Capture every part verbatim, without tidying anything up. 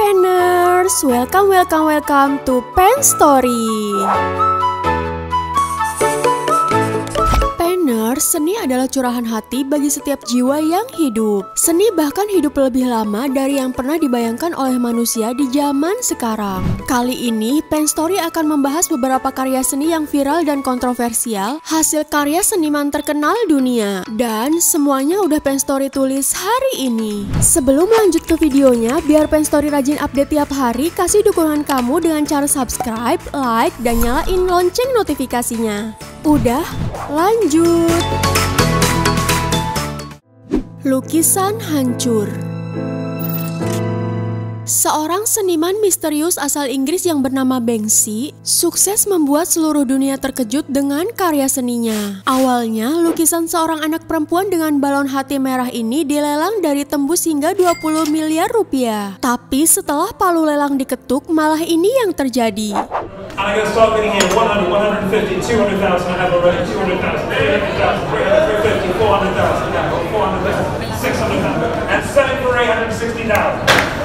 Penners, welcome, welcome, welcome to Pen Story. Penners, seni adalah curahan hati bagi setiap jiwa yang hidup. Seni bahkan hidup lebih lama dari yang pernah dibayangkan oleh manusia di zaman sekarang. Kali ini, Pen Story akan membahas beberapa karya seni yang viral dan kontroversial, hasil karya seniman terkenal dunia. Dan semuanya udah Pen Story tulis hari ini. Sebelum lanjut ke videonya, biar Pen Story rajin update tiap hari, kasih dukungan kamu dengan cara subscribe, like, dan nyalain lonceng notifikasinya. Udah, lanjut. Lukisan hancur. Seorang seniman misterius asal Inggris yang bernama Banksy sukses membuat seluruh dunia terkejut dengan karya seninya. Awalnya, lukisan seorang anak perempuan dengan balon hati merah ini dilelang dari tembus hingga dua puluh miliar rupiah. Tapi setelah palu lelang diketuk, malah ini yang terjadi. I'm going to start getting in one hundred, one hundred fifty, two hundred thousand, I have already two hundred thousand, three hundred thousand, three hundred fifty, four hundred thousand, yeah, four hundred thousand, six hundred thousand, and selling for eight hundred sixty thousand.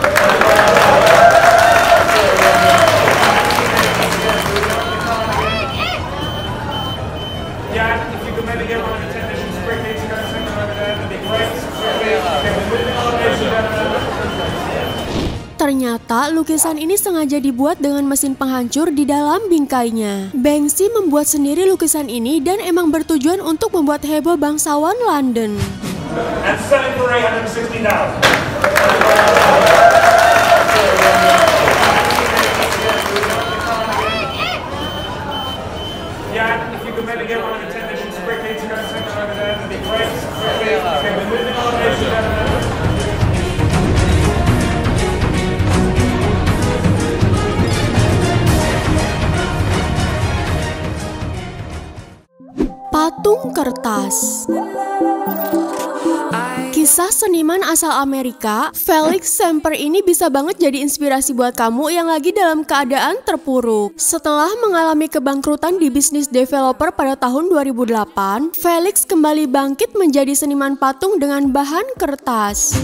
Yeah, if you could maybe get one of the technicians quickly to go check them over there, that'd be great. Quickly, okay, we're moving on, ladies and gentlemen. Ternyata lukisan ini sengaja dibuat dengan mesin penghancur di dalam bingkainya. Banksy membuat sendiri lukisan ini dan emang bertujuan untuk membuat heboh bangsawan London. And selling for eight hundred sixty thousand. Yeah, if you could maybe get one of the technicians quickly to go check them over there, that'd be great. Quickly, okay, we're moving on, ladies and gentlemen. Patung kertas. Kisah seniman asal Amerika, Felix Semper ini bisa banget jadi inspirasi buat kamu yang lagi dalam keadaan terpuruk. Setelah mengalami kebangkrutan di bisnis developer pada tahun dua ribu delapan, Felix kembali bangkit menjadi seniman patung dengan bahan kertas.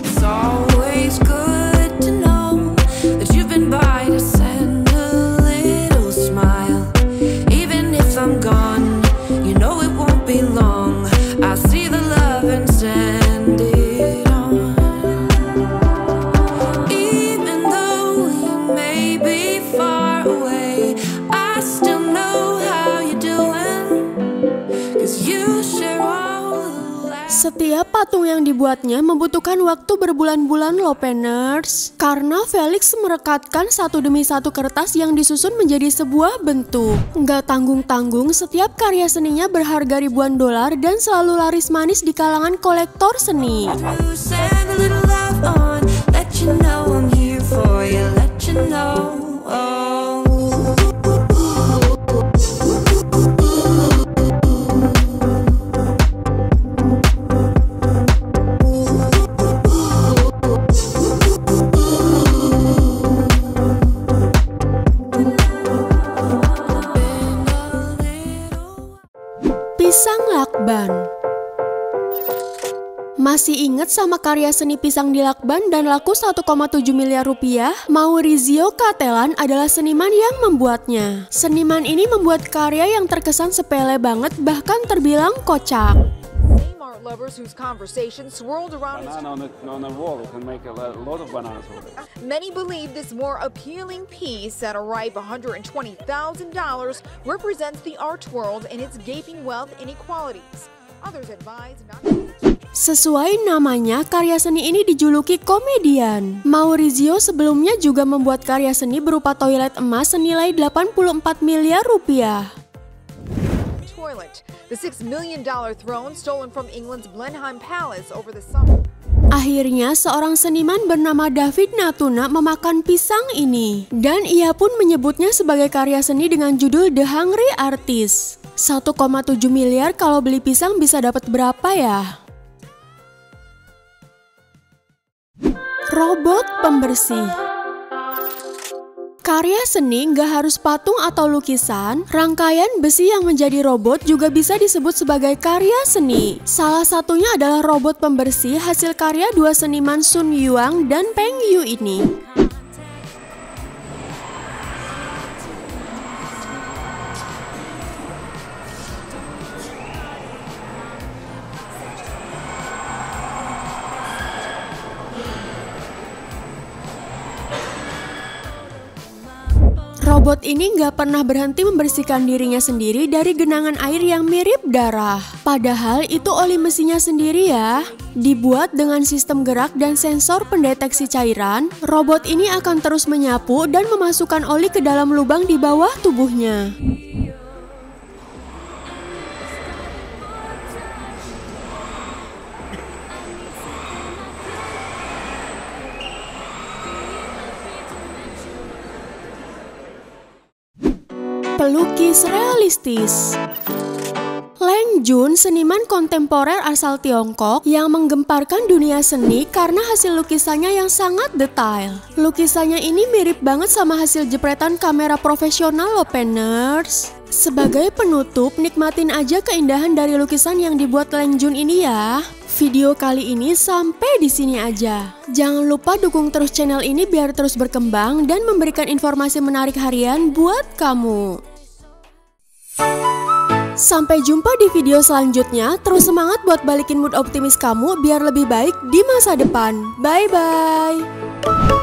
Setiap patung yang dibuatnya membutuhkan waktu berbulan-bulan loh Penners, karena Felix merekatkan satu demi satu kertas yang disusun menjadi sebuah bentuk. Nggak tanggung-tanggung, setiap karya seninya berharga ribuan dolar dan selalu laris manis di kalangan kolektor seni. Pisang lakban. Masih inget sama karya seni pisang di lakban dan laku satu koma tujuh miliar rupiah? Maurizio Cattelan adalah seniman yang membuatnya. Seniman ini membuat karya yang terkesan sepele banget, bahkan terbilang kocak. Lovers whose conversation swirled around banana on the, on the wall can make a lot of bananas with it. Many believe this more appealing piece at a ripe one hundred twenty thousand dollars represents the art world and its gaping wealth inequalities. Others advise not to... Sesuai namanya, karya seni ini dijuluki komedian. Maurizio sebelumnya juga membuat karya seni berupa toilet emas senilai delapan puluh empat miliar rupiah. Toilet. The six million dollar throne stolen from England's Blenheim Palace over the summer. Akhirnya, seorang seniman bernama David Natuna memakan pisang ini. Dan ia pun menyebutnya sebagai karya seni dengan judul The Hungry Artist. satu koma tujuh miliar kalau beli pisang bisa dapat berapa ya? Robot pembersih. Karya seni nggak harus patung atau lukisan, rangkaian besi yang menjadi robot juga bisa disebut sebagai karya seni. Salah satunya adalah robot pembersih hasil karya dua seniman Sun Yuang dan Peng Yu ini. Robot ini nggak pernah berhenti membersihkan dirinya sendiri dari genangan air yang mirip darah. Padahal itu oli mesinnya sendiri ya. Dibuat dengan sistem gerak dan sensor pendeteksi cairan, robot ini akan terus menyapu dan memasukkan oli ke dalam lubang di bawah tubuhnya. Pelukis realistis. Leng Jun, seniman kontemporer asal Tiongkok yang menggemparkan dunia seni karena hasil lukisannya yang sangat detail. Lukisannya ini mirip banget sama hasil jepretan kamera profesional loh, peners. Sebagai penutup, nikmatin aja keindahan dari lukisan yang dibuat Leng Jun ini ya. Video kali ini sampai di sini aja. Jangan lupa dukung terus channel ini biar terus berkembang dan memberikan informasi menarik harian buat kamu. Sampai jumpa di video selanjutnya. Terus semangat buat balikin mood optimis kamu biar lebih baik di masa depan. Bye-bye.